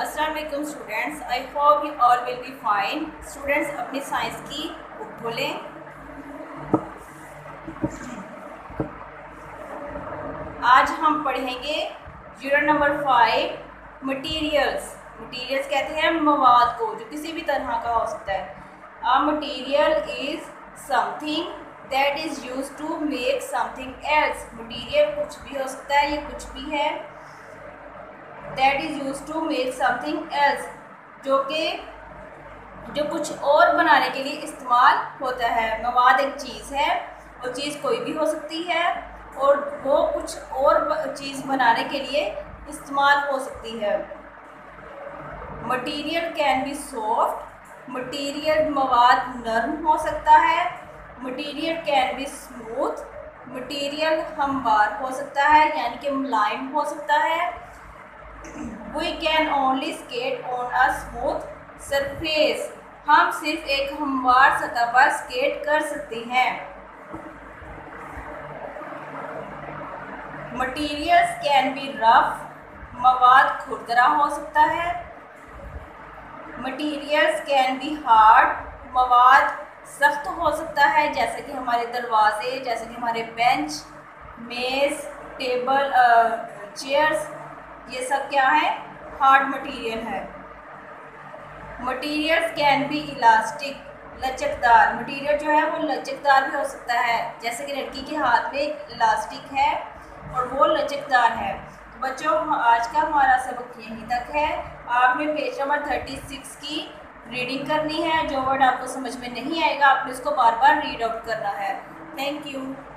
अस्सलाम वालेकुम students, I hope you all will be fine. Students अपनी साइंस की बुक खोलें। आज हम पढ़ेंगे यूनिट नंबर 5 मटीरियल्स। मटीरियल्स कहते हैं मवाद को जो किसी भी तरह का हो सकता है। A material is something that is used to make something else. Material कुछ भी हो सकता है, ये कुछ भी है। That is used to make something else, जो कुछ और बनाने के लिए इस्तेमाल होता है। मवाद एक चीज़ है, वो चीज़ कोई भी हो सकती है और वो कुछ और चीज़ बनाने के लिए इस्तेमाल हो सकती है। Material can be soft, material मवाद नरम हो सकता है। Material can be smooth, material हमवार हो सकता है यानी कि मुलायम हो सकता है। We can only skate on a smooth surface, हम सिर्फ एक हमवार सतह पर स्केट कर सकते हैं। Materials can be rough, मवाद खुरदरा हो सकता है। Materials can be hard, मवाद सख्त हो सकता है, जैसे कि हमारे दरवाजे, जैसे कि हमारे बेंच, मेज़, टेबल, चेयर्स, ये सब क्या है? हार्ड मटेरियल है। मटीरियल्स कैन बी इलास्टिक, लचकदार। मटीरियल जो है वो लचकदार भी हो सकता है, जैसे कि लड़की के हाथ में इलास्टिक है और वो लचकदार है। तो बच्चों, आज का हमारा सबक यहीं तक है। आपने पेज नंबर 36 की रीडिंग करनी है। जो वर्ड आपको समझ में नहीं आएगा आपने उसको बार बार रीड आउट करना है। Thank you.